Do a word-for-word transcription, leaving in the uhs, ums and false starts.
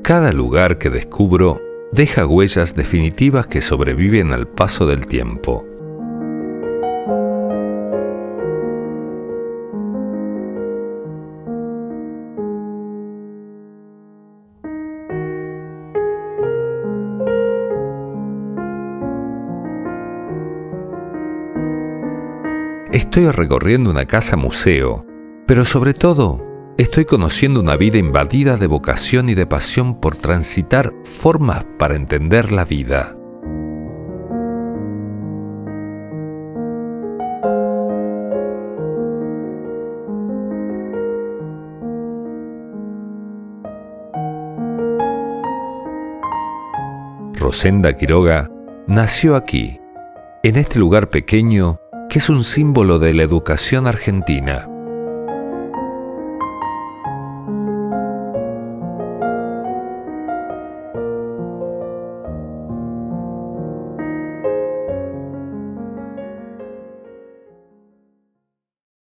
Cada lugar que descubro deja huellas definitivas que sobreviven al paso del tiempo. Estoy recorriendo una casa museo, pero sobre todo estoy conociendo una vida invadida de vocación y de pasión por transitar formas para entender la vida. Rosenda Quiroga nació aquí, en este lugar pequeño que es un símbolo de la educación argentina.